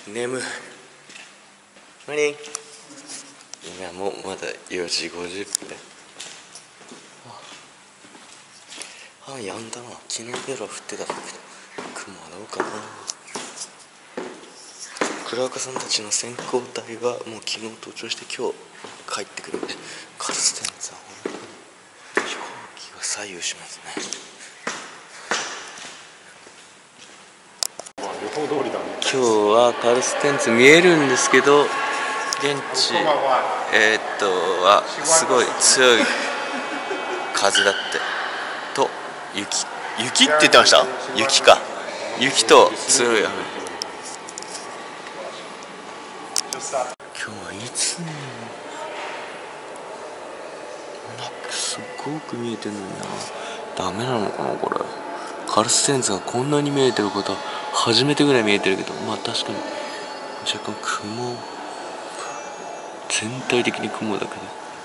眠い。何？今もうまだ4時50分。やんだな。昨日夜は降ってたんだけど、雲はどうかな。倉岡さんたちの先行隊はもう昨日登頂して今日帰ってくるので、カルステンツは本当に飛行機が左右しますね。 予報通りだね。 今日はカルステンツ見えるんですけど、現地はすごい強い風だってと雪って言ってました。雪か。雪と強い雨。今日はいつもなんかすごく見えてるのにな。ダメなのかなこれ。カルステンツがこんなに見えてることは初めてぐらい見えてるけど、まあ確かに若干雲、全体的に雲だけどい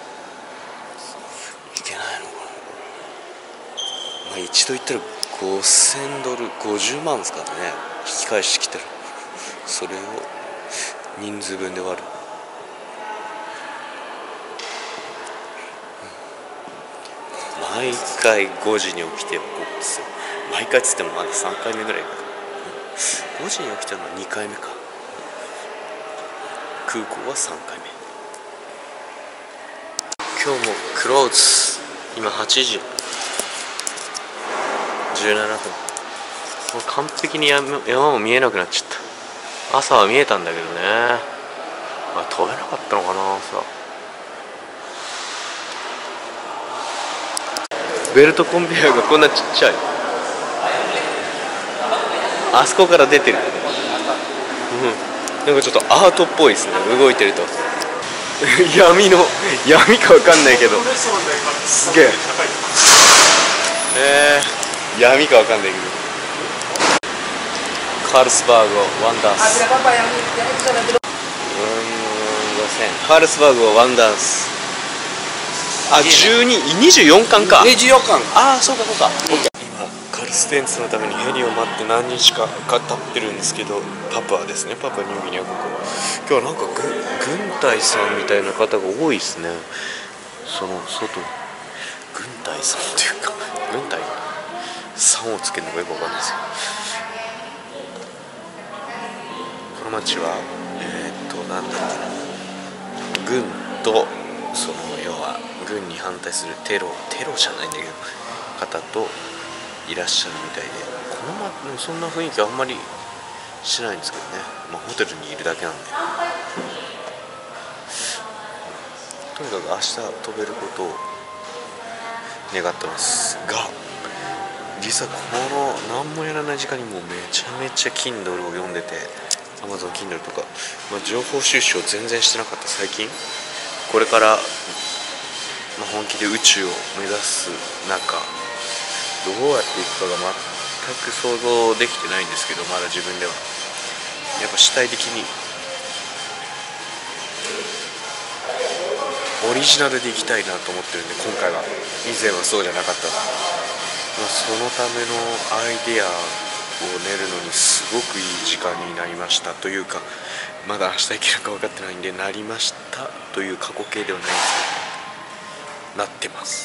けないのかな。まあ一度言ったら5000ドル、50万ですからね。引き返してきたらそれを人数分で割る。毎回5時に起きてここですよ。毎回っつってもまだ3回目ぐらいか。5時に起きたのは2回目か。空港は3回目。今日もクローズ。今8時17分。もう完璧に山も見えなくなっちゃった。朝は見えたんだけどね。まあ飛べなかったのかな朝。ベルトコンベヤーがこんなちっちゃい。あそこから出てる。なんかちょっとアートっぽいですね、動いてると。闇かわかんないけどすげえ。闇かわかんないけど。カールスバーグをワンダンス。カールスバーグをワンダンス。24巻か。 24巻。 ああ、そうかそうか。今カルステンツのためにヘリを待って何日か経ってるんですけど、パプアですね。パプアニューギニア国。今日はなんか軍隊さんみたいな方が多いですね。その外軍隊さんというか、軍隊さんをつけるのがよくわかんないですよ。この町はなんだろうな、軍とその要は軍に反対するテロじゃないんだけど方といらっしゃるみたいで、このでもそんな雰囲気あんまりしないんですけどね。まあホテルにいるだけなんで。とにかく明日飛べることを願ってますが、実はこの何もやらない時間にもうめちゃめちゃ Kindle を読んでて、 Amazon Kindle とか、情報収集を全然してなかった最近。これから、本気で宇宙を目指す中、どうやっていくかが全く想像できてないんですけど、まだ自分ではやっぱ主体的にオリジナルでいきたいなと思ってるんで、今回は。以前はそうじゃなかった。そのためのアイデアを練るのにすごくいい時間になりましたというか、まだ明日いけるか分かってないんで、なりましたという過去形ではないんですけど、なってます。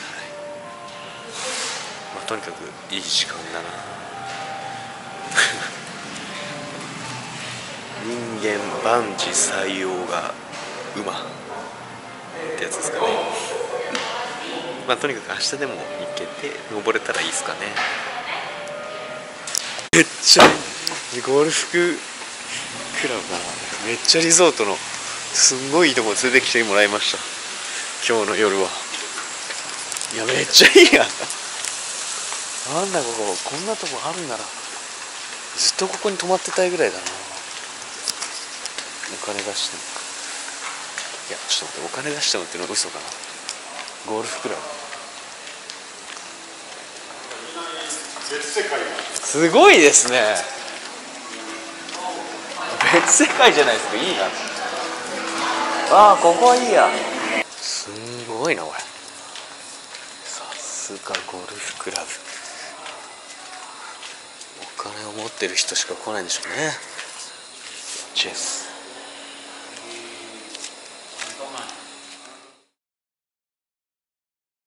とにかくいい時間だな。人間万事採用が馬ってやつですかね。とにかく明日でも行けて登れたらいいですかね。めっちゃゴルフクラブだな。めっちゃリゾートのすんごいいいとこ連れてきてもらいました、今日の夜は。いやめっちゃいいや。なんだこんなとこあるならずっとここに泊まってたいぐらいだな。お金出しても、いやちょっと待って、お金出してもっていうのは嘘かな。ゴルフクラブすごいですね。別世界じゃないですか。いいな。ああ、ここはいいや。すんごいなこれ。さすがゴルフクラブ。お金を持ってる人しか来ないんでしょうね。 チェス